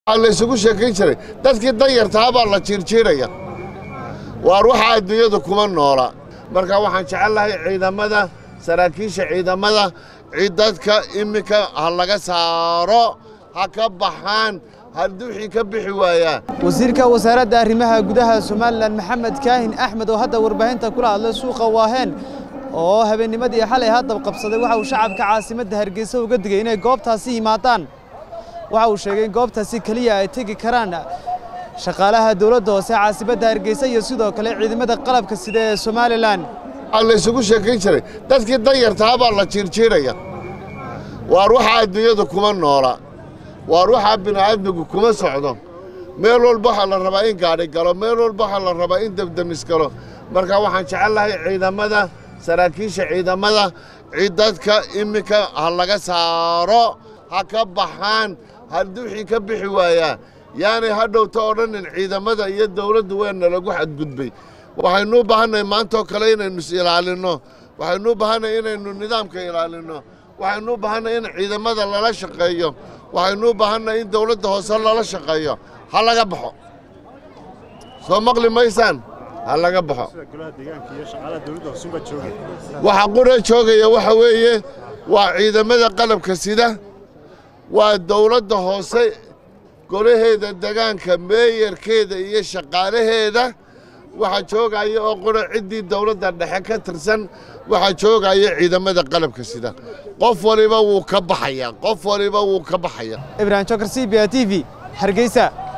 la isugu sheekayn jiray dadkii danyartaa baa la jiirjiiraya waar waxa adduunyadu kuma noola marka waxaan jecelahay ciidamada saraakiisha ciidamada ciidadka imika ha laga saaro ha ka baxaan haddii ka bixi waaya wasiirka wasaaradda arrimaha gudaha Soomaaliland Maxamed Kaahin Axmed oo hadda warbaahinta kula hadlay suuqa Waaheen oo habeennimadii xalay hadda qabsaday waxa uu shacabka caasimadda Hargeysa uga digay inay goobtaasi yimaadaan waxa uu sheegay goobtaasi kaliya ay tagi karaan shaqaalaha dawladda hoose caasimadda Hargeysa iyo sidoo kale ciidamada qalabka sida ee Soomaaliland la isugu sheekayn jiray dadkii danyartaa baa la jiirjiiraya waar waxa adduunyadu kuma noola waar waxa bini'aadmigu kuma socdo meel walba waxa la rabaa in gaari galo meel walba waxa la rabaa in dabdamis galo marka waxaan jecelahay ciidamada saraakiisha ciidamada ciidadka imika ha laga saaro ha ka baxaan haddii ka bixi waaya yaani hadhowta oo dhan ciidamada iyo dawladdu weena lagu xadgudbay waxaynu u baahanay maanta oo kale inaynu ilaalino waxaynu u baahanay inaynu nidaamka ilaalino waxaynu u baahanay in ciidamada lala shaqeeyo waxaynu u baahanay in dawladda hoose lala shaqeeyo ha laga baxo soo maqli maysaan ha laga baxo waxa qura joogaya waxa weeye waa ciidamada qalabka sida waa dawladda hoose golaheeda deegaanka meeyarkeeda iyo shaqaalaheeda waxa joogaya oo qura cidii dawladda dhexe ka tirsan waxa joogaya ciidamada qalabka sida qof waliba wuu ka baxaya Ibrahim Chokr CBA TV Hargeysa